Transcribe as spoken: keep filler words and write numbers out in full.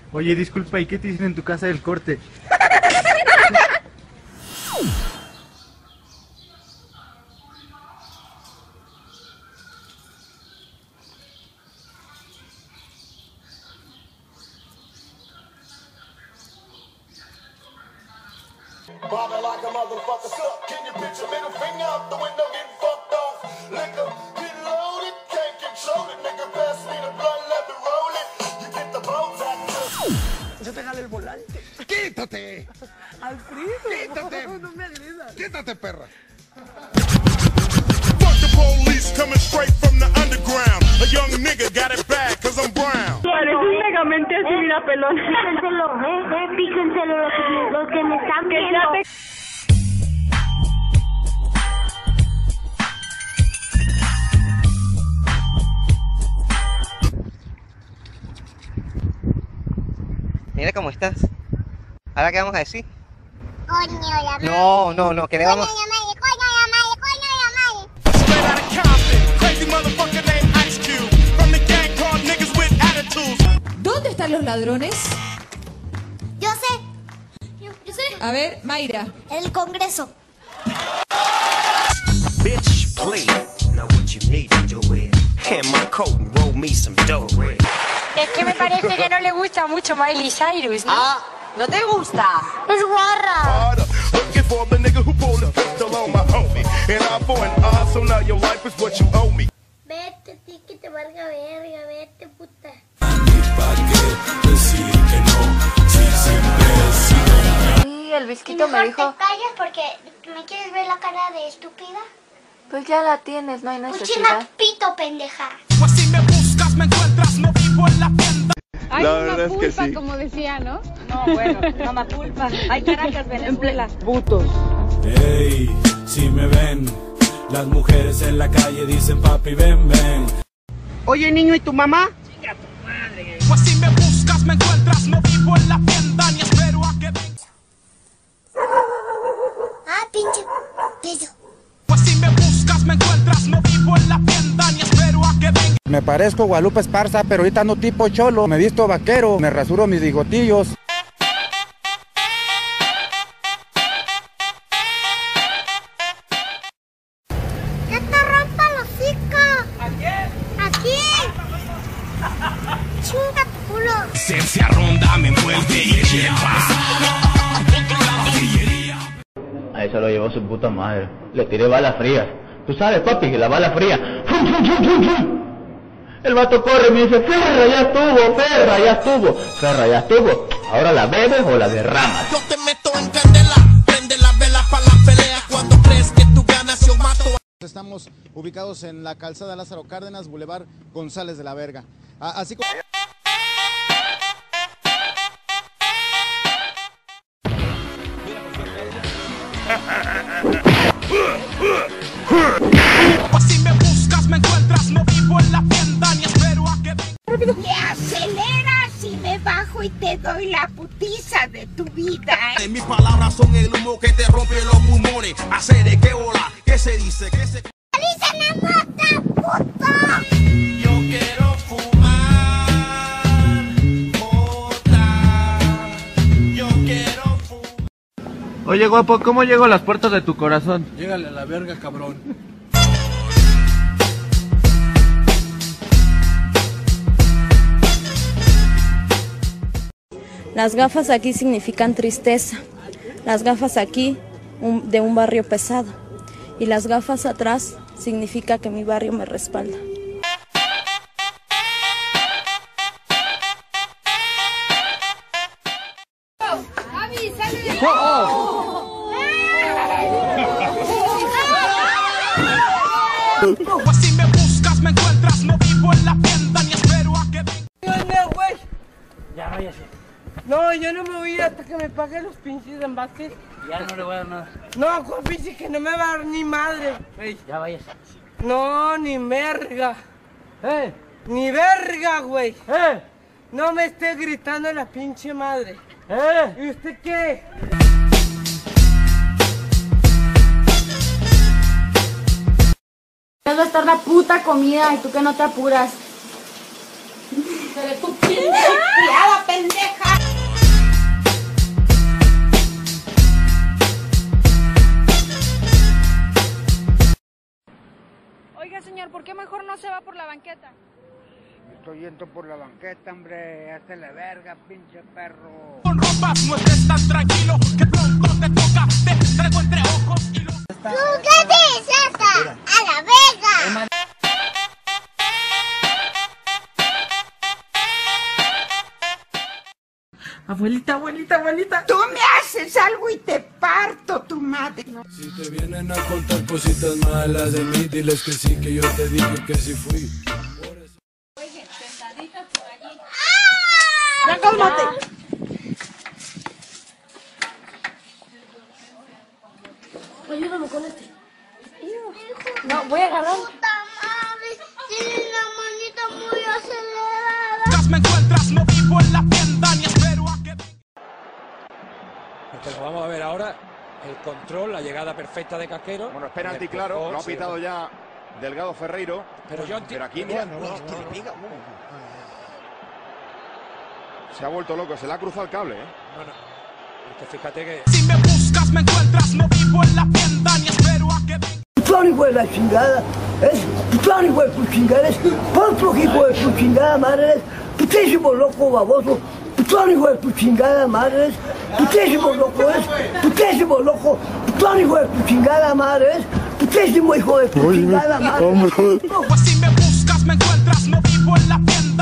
Oye, disculpa, ¿y qué te dicen en tu casa del corte? Bobbing like a motherfucker, suck. Can you picture middle finger out the window getting fucked off? Liquor, get loaded, can't control it. Nigga, pass me the blunt, let me roll it. You get the bones out. Yo te jalo el volante. ¡Quítate! Alfredo, ¡Quítate! no me agredas. ¡Quítate, perra! Fuck the police coming straight from the underground. A young nigga got it bad cause I'm brown. Parece un megamente así, mira, pelón. Píquenselo, eh, eh, píquenselo los que, los que me están viendo. Mira cómo estás. ¿Ahora qué vamos a decir? Coño, la madre. No, no, no, ¿qué le vamos? Coño, la madre, coño, la madre, coño, la madre. Straight out of Compton, crazy motherfucker named Ice Cube. From the gang called niggas with attitudes. ¿Dónde están los ladrones? Yo sé. Yo, yo sé. A ver, Mayra. En el Congreso. Bitch, please. Now what you need to do is hand my coat and roll me some dough. Es que me parece que no le gusta mucho Miley Cyrus, ¿no? Ah, ¿no te gusta? Es guarra. Looking for the nigga who pulled the pistol on my homie. And I for an eye, so now your life is what you owe me. Vete, ti que te valga verga, vete, puta. Sí, el Visquito me dijo... ¿Te callas porque me quieres ver la cara de estúpida? Pues ya la tienes, no hay Puchina necesidad. pito, pendeja. Pues si me buscas, me encuentras, no vivo en la tienda. Hay La una verdad es que pulpa, sí. como decía, ¿no? No, bueno, no me pulpa. Hay Caracas, Venezuela. Putos. Ey, si me ven, las mujeres en la calle dicen papi ven, ven. Oye, niño, ¿y tu mamá? Pues si me buscas, me encuentras, no vivo en la tienda, ni espero a que vengas. Ah, pinche pedo. Pues si me buscas, me encuentras, no vivo en la tienda, ni espero a que vengas. Me parezco Guadalupe Esparza, pero ahorita ando tipo cholo. Me visto vaquero, me rasuro mis bigotillos. ¡Que te rompa el hocico! ¿A quién? ¡Aquí! ¡Chinga tu culo! Esencia ronda me envuelve y lleva. A eso lo llevó su puta madre. Le tiré balas frías. Tú sabes, papi, que la bala fría. ¡Fum, fum, fum, fum, fum! El vato corre y me dice, Ferra, ya estuvo, Ferra, ya estuvo. Ferra, ya estuvo. Ahora la bebes o la derramas. Yo te meto en candela, prende las velas para la pelea. Cuando crees que tú ganas, yo mato. Estamos ubicados en la calzada Lázaro Cárdenas, Boulevard González de la Verga. Ah, así como... Si me buscas, me encuentras, no vivo en la tienda, ni espero a que vengas. Me aceleras y me bajo y te doy la putiza de tu vida. ¿eh? Mis palabras son el humo que te rompe los pulmones. Hacer de qué bola, qué se dice, qué se... ¡Dice la mota, puto! Yo quiero fumar, mota. Yo quiero fumar. Oye, guapo, ¿cómo llego a las puertas de tu corazón? Llégale a la verga, cabrón. Las gafas aquí significan tristeza. Las gafas aquí un, de un barrio pesado. Y las gafas atrás significa que mi barrio me respalda. ¡Avi, sale de... Pues si me buscas, me encuentras, no vivo en la tienda, ni espero a que vengas. No, güey. Ya váyase. No, yo no me voy a ir hasta que me pague los pinches envases. Ya no le voy a dar nada. No, Juan pinche que no me va a dar ni madre. Güey. Ya váyase. No, ni verga. ¡Eh! Ni verga, güey. ¡Eh! No me esté gritando la pinche madre. ¡Eh! ¿Y usted qué? Va a estar la puta comida y tú que no te apuras. ¡Eres tu pinche criada, pendeja! Me estoy yendo por la banqueta, hombre. Hazte la verga, pinche perro. Con ropas no estés tan tranquilo, que pronto te toca. Te traigo entre ojos y los... ¿Tú qué dices? ¡A la verga! Abuelita, abuelita, abuelita. Tú me haces algo y te parto tu madre. Si te vienen a contar cositas malas de mí, diles que sí, que yo te dije que sí fui. Oye, sentadita por allí. ¡Ya cálmate! Ayúdame con este. No, voy a agarrar. Puta madre, tiene la manita muy acelerada. Me encuentras, no vivo en la tienda ni espero a que... Pues vamos a ver ahora el control, la llegada perfecta de Casquero. Bueno, es penalti, claro, lo ha pitado ya Delgado Ferreiro. Pero yo Pero aquí mira, no, no, no, no. se ha vuelto loco, se le ha cruzado el cable, ¿eh? No, no. Es que fíjate que... Si me buscas, me encuentras, no vivo en la tienda ni espero a que venga. Putrón hijo de la chingada, es putrón hijo de tu chingada, es potro hijo de tu chingada madre, es putísimo loco baboso, putrón hijo de tu chingada madre, es putísimo loco, es putísimo loco, putrón hijo de tu chingada madre, es putísimo hijo de tu chingada madre. Pues si me buscas, me encuentras, no vivo en la tienda.